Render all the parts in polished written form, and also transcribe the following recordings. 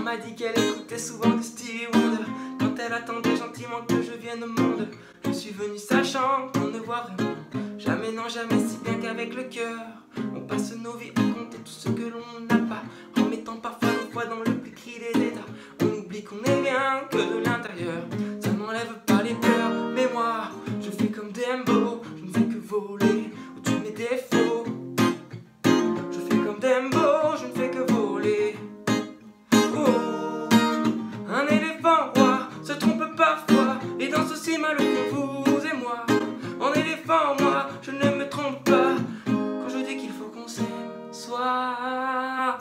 m'a dit qu'elle écoutait souvent du Stevie Wonder quand elle attendait gentiment que je vienne au monde. Je suis venu sachant qu'on ne voit vraiment jamais, non jamais, si bien qu'avec le cœur on passe nos vies à compter tout ce que l'on n'a pas, en mettant parfois nos foi dans le plus cri des états. On oublie qu'on est bien que de l'intérieur, ça n'enlève pas les peurs. Mais moi, je fais comme Dembo, je ne fais que voler au-dessus de mes défauts. Je fais comme Dembo, je ne fais que voler. Oh, un éléphant roi se trompe parfois et danse aussi mal que vous et moi. En éléphant, moi, je ne me trompe pas quand je dis qu'il faut qu'on s'aime soit.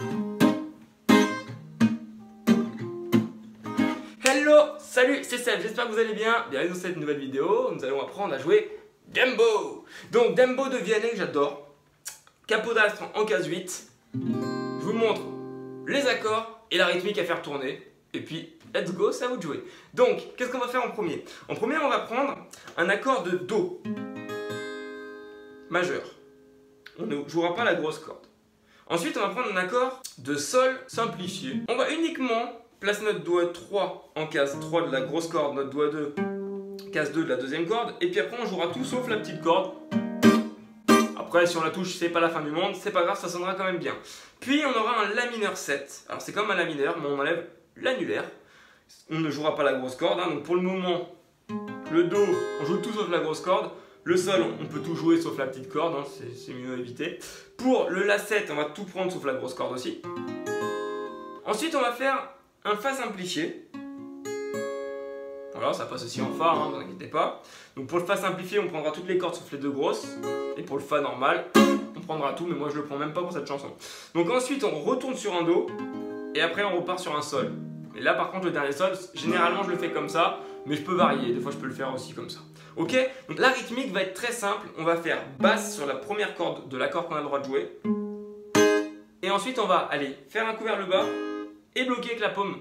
Hello, salut, c'est Seb, j'espère que vous allez bien. Bienvenue dans cette nouvelle vidéo, nous allons apprendre à jouer Dembo. Donc Dembo de Vianney que j'adore, capot d'astre en case 8. Je vous montre les accords et la rythmique à faire tourner. Et puis, let's go, c'est à vous de jouer. Donc, qu'est-ce qu'on va faire en premier? En premier, on va prendre un accord de Do majeur. On ne jouera pas la grosse corde. Ensuite, on va prendre un accord de Sol simplifié. On va uniquement placer notre doigt 3 en case 3 de la grosse corde, notre doigt 2, case 2 de la deuxième corde. Et puis après, on jouera tout sauf la petite corde. Après, si on la touche, c'est pas la fin du monde, c'est pas grave, ça sonnera quand même bien. Puis, on aura un La mineur 7. Alors, c'est comme un La mineur, mais on enlève l'annulaire. On ne jouera pas la grosse corde, hein. Donc pour le moment, le Do, on joue tout sauf la grosse corde. Le Sol, on peut tout jouer sauf la petite corde, hein. C'est mieux à éviter. Pour le La 7, on va tout prendre sauf la grosse corde aussi. Ensuite, on va faire un Fa simplifié. Voilà, ça passe aussi en Fa, hein, ne vous inquiétez pas. Donc pour le Fa simplifié, on prendra toutes les cordes sauf les deux grosses. Et pour le Fa normal, on prendra tout, mais moi je le prends même pas pour cette chanson. Donc ensuite, on retourne sur un Do. Et après, on repart sur un Sol. Et là, par contre, le dernier Sol, généralement, je le fais comme ça. Mais je peux varier. Des fois, je peux le faire aussi comme ça. Ok? Donc la rythmique va être très simple. On va faire basse sur la première corde de l'accord qu'on a le droit de jouer. Et ensuite, on va aller faire un coup vers le bas et bloquer avec la paume.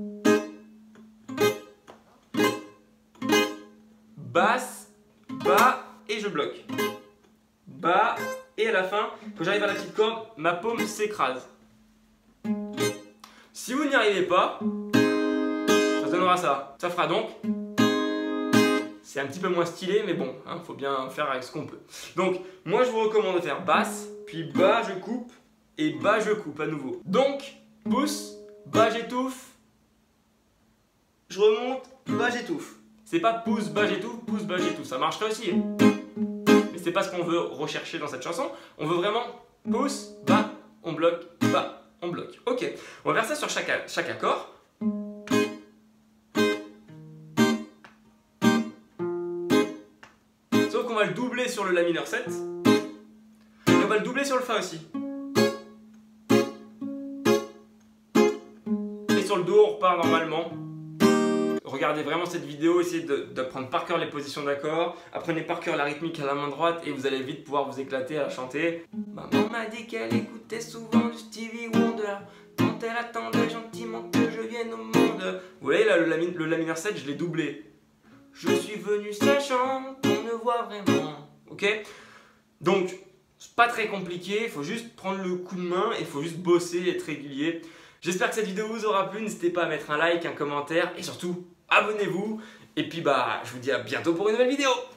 Basse, bas et je bloque. Bas et à la fin, quand j'arrive à la petite corde, ma paume s'écrase. Si vous n'y arrivez pas, ça donnera ça. Ça fera donc. C'est un petit peu moins stylé, mais bon, hein, faut bien faire avec ce qu'on peut. Donc, moi je vous recommande de faire basse, puis bas je coupe, et bas je coupe à nouveau. Donc, pouce, bas j'étouffe, je remonte, bas j'étouffe. C'est pas pouce, bas j'étouffe, ça marcherait aussi. Mais c'est pas ce qu'on veut rechercher dans cette chanson. On veut vraiment pouce, bas, on bloque, bas, on bloque. Ok, on va faire ça sur chaque accord. Sauf qu'on va le doubler sur le La mineur 7. Et on va le doubler sur le Fa aussi. Et sur le Do, on repart normalement. Regardez vraiment cette vidéo, essayez d'apprendre par cœur les positions d'accords. Apprenez par cœur la rythmique à la main droite et vous allez vite pouvoir vous éclater à la chanter. Maman m'a dit qu'elle écoutait souvent du Stevie Wonder quand elle attendait gentiment que je vienne au monde. Vous voyez là, le La mineur 7, je l'ai doublé. Je suis venu sachant qu'on ne voit vraiment. Ok? Donc, c'est pas très compliqué, il faut juste prendre le coup de main et il faut juste bosser et être régulier. J'espère que cette vidéo vous aura plu, n'hésitez pas à mettre un like, un commentaire et surtout, abonnez-vous. Et puis bah, je vous dis à bientôt pour une nouvelle vidéo.